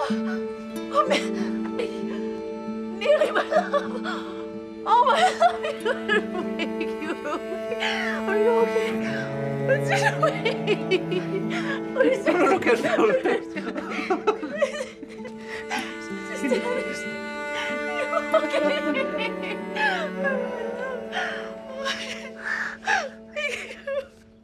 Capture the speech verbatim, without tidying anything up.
Oh, nearly my love. Oh, my love, you little baby. Are you okay? What's your way? What is